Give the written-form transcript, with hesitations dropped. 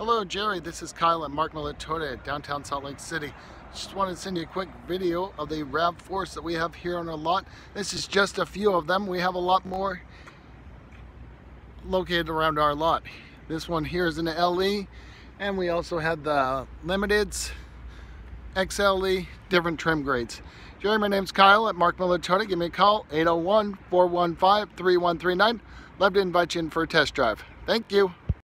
Hello Jerry, this is Kyle at Mark Millett Toyota at downtown Salt Lake City. Just wanted to send you a quick video of the RAV4s that we have here on our lot. This is just a few of them. We have a lot more located around our lot. This one here is an LE, and we also had the Limiteds, XLE, different trim grades. Jerry, my name's Kyle at Mark Millett Toyota. Give me a call, 801-415-3139. Love to invite you in for a test drive. Thank you.